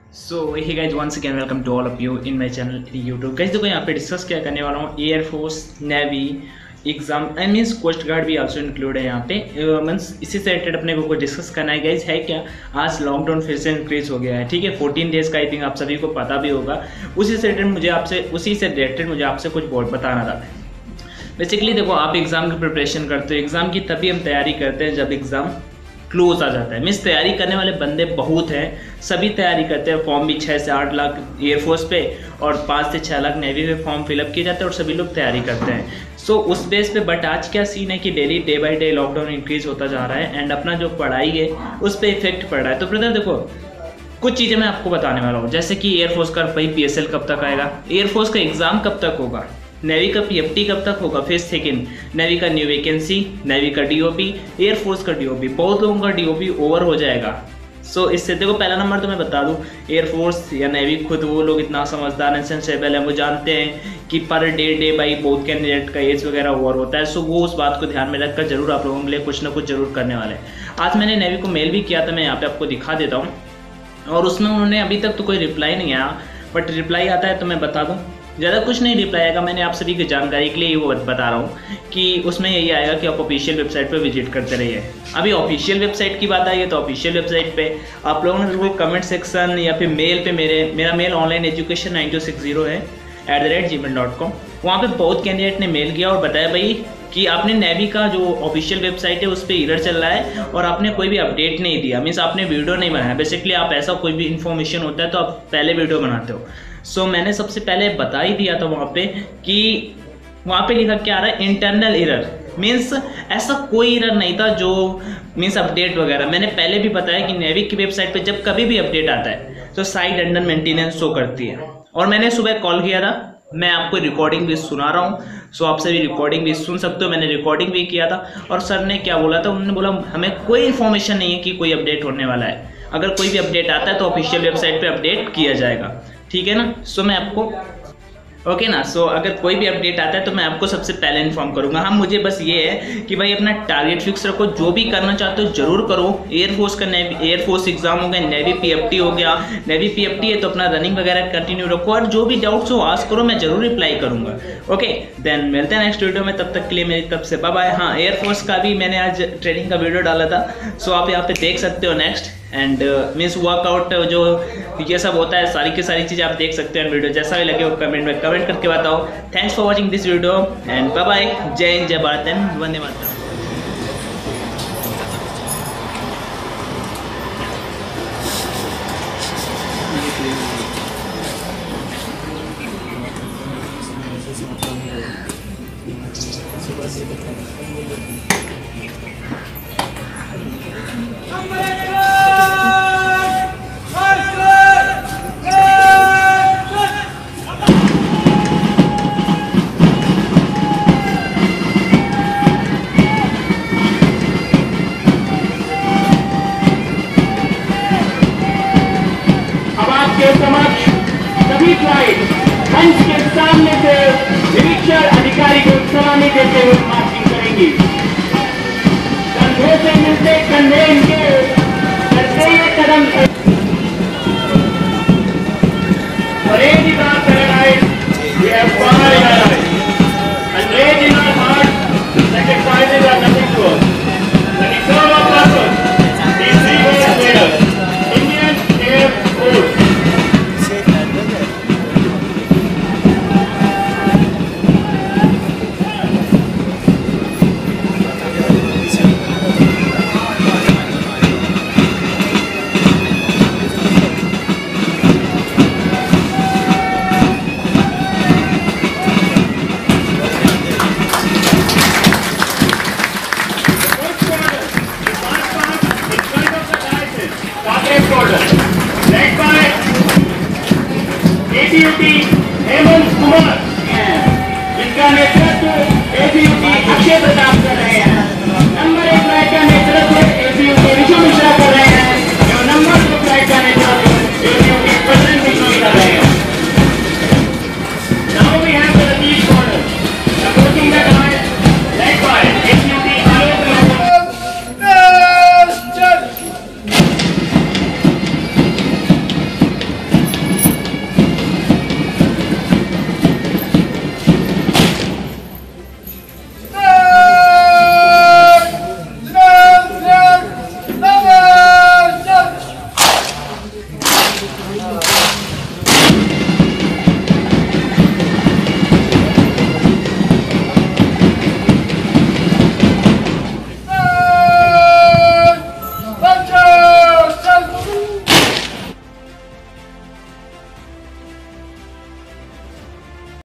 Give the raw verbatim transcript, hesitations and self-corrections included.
So hey guys once again welcome to all of you in my channel YouTube. Guys देखो यहाँ पे discuss क्या करने वाला हूँ, air force, navy exam I means coast guard भी आल्सो इंक्लूड है यहाँ पे। मीन्स uh, इसी से रिलेटेड अपने को कुछ डिस्कस करना है। गाइज है क्या, आज लॉकडाउन फिर से इंक्रीज हो गया है, ठीक है, फोर्टीन डेज का आई थिंक आप सभी को पता भी होगा। उसी से रिलेटेड मुझे आपसे उसी से रिलेटेड मुझे आपसे कुछ बहुत बताना था। बेसिकली देखो, आप एग्जाम की प्रिपरेशन करते हो, एग्जाम की तभी हम तैयारी करते हैं जब एग्जाम क्लोज आ जाता है। मीन्स तैयारी करने वाले बंदे बहुत हैं, सभी तैयारी करते हैं। फॉर्म भी छः से आठ लाख एयरफोर्स पे और पाँच से छः लाख नेवी पे फॉर्म फिलअप किए जाते हैं और सभी लोग तैयारी करते हैं। सो so, उस बेस पे बट आज क्या सीन है कि daily day by day lockdown increase होता जा रहा है एंड अपना जो पढ़ाई है उस पर इफेक्ट पड़ रहा है। तो ब्रदर देखो, कुछ चीज़ें मैं आपको बताने वाला हूँ, जैसे कि एयरफोर्स का भाई पी एस एल कब तक आएगा, एयरफोर्स का एग्जाम कब तक होगा, नेवी का पीएफटी कब तक होगा, फेज सेकेंड, नेवी का न्यू वैकेंसी, नेवी का डीओपी, एयरफोर्स का डीओपी, बहुत लोगों का डीओपी ओवर हो जाएगा। सो so, इससे देखो, पहला नंबर तो मैं बता दूं, एयरफोर्स या नेवी खुद वो लोग इतना समझदार एंड सेंसेबल है, वो जानते हैं कि पर डे डे बाई बहुत कैंडिडेट का एज वगैरह ओवर होता है। सो so, वो उस बात को ध्यान में रखकर जरूर आप लोगों के लिए कुछ ना कुछ जरूर करने वाले हैं। आज मैंने नेवी को मेल भी किया था, मैं यहाँ पे आपको दिखा देता हूँ, और उसमें उन्होंने अभी तक तो कोई रिप्लाई नहीं आया, बट रिप्लाई आता है तो मैं बता दूँ। ज़्यादा कुछ नहीं रिप्लाई आएगा, मैंने आप सभी की जानकारी के लिए वो बता रहा हूँ कि उसमें यही आएगा कि आप ऑफिशियल वेबसाइट पे विजिट करते रहिए। अभी ऑफिशियल वेबसाइट की बात आई है तो ऑफिशियल वेबसाइट पे आप लोगों ने बिल्कुल कमेंट सेक्शन या फिर मेल पे, मेरे मेरा mail online education nine two six zero है at the rate Gmail dot com, वहाँ पर बहुत कैंडिडेट ने मेल किया और बताया भाई कि आपने नेवी का जो ऑफिशियल वेबसाइट है उस पर एरर चल रहा है और आपने कोई भी अपडेट नहीं दिया, मीन्स आपने वीडियो नहीं बनाया। बेसिकली आप ऐसा कोई भी इन्फॉर्मेशन होता है तो आप पहले वीडियो बनाते हो। सो so, मैंने सबसे पहले बता ही दिया था वहाँ पे कि वहाँ पे लिखा क्या आ रहा है, इंटरनल एरर, मीन्स ऐसा कोई एरर नहीं था जो मीन्स अपडेट वगैरह। मैंने पहले भी बताया कि नेवी की वेबसाइट पे जब कभी भी अपडेट आता है तो साइट अंडर मेंटेनेंस शो करती है, और मैंने सुबह कॉल किया था, मैं आपको रिकॉर्डिंग भी सुना रहा हूँ, सो आप सभी रिकॉर्डिंग भी सुन सकते हो। मैंने रिकॉर्डिंग भी किया था और सर ने क्या बोला था, उन्होंने बोला हमें कोई इन्फॉर्मेशन नहीं है कि कोई अपडेट होने वाला है, अगर कोई भी अपडेट आता है तो ऑफिशियल वेबसाइट पे अपडेट किया जाएगा, ठीक है ना। सो मैं आपको ओके ना, सो अगर कोई भी अपडेट आता है तो मैं आपको सबसे पहले इन्फॉर्म करूंगा। हाँ, मुझे बस ये है कि भाई अपना टारगेट फिक्स रखो, जो भी करना चाहते हो जरूर करो। एयरफोर्स का नेवी एयरफोर्स एग्जाम हो गया, नेवी पीएफटी हो गया, नेवी पीएफटी है तो अपना रनिंग वगैरह कंटिन्यू रखो और जो भी डाउट्स हो आस्क करो, मैं जरूर रिप्लाई करूंगा। ओके देन मिलते हैं नेक्स्ट वीडियो में, तब तक के लिए मेरी तरफ से बाय बाय। हाँ, एयरफोर्स का भी मैंने आज ट्रेनिंग का वीडियो डाला था, सो आप यहाँ पे देख सकते हो नेक्स्ट एंड मीन्स वर्कआउट जो ये सब होता है, सारी की सारी चीज़ें आप देख सकते हैं। वीडियो जैसा भी लगे वो कमेंट में कमेंट करके बताओ। Thanks for watching this video and bye bye. जय हिंद, जय भारत एंड वंदे मातरम। के समक्ष सभी फ्लाइट मंच के सामने से निरीक्षण अधिकारी को सलामी देते हुए मार्चिंग करेंगी। कंधे से मिलते कंधे इनके करते ये कदम parade is our paradise, we have power in our life and rage in our heart, sacrifices are nothing to us. When we serve our purpose, these three words made us Indian Air Force. Led by A T U T Hemant Kumar, जिनका नेतृत्व A T U T Akshay Pratap कर रहे हैं। Number एक flight का नेतृत्व A T U T Vishu Mishra कर रहे हैं और नंबर दो फ्लाइट का नेतृत्व A T U T प्रसन्न बिश्नोई कर रहे हैं। Now we have the Ratish Corner, approaching the guard, led by A T U T आलोक महमूद। हाँ।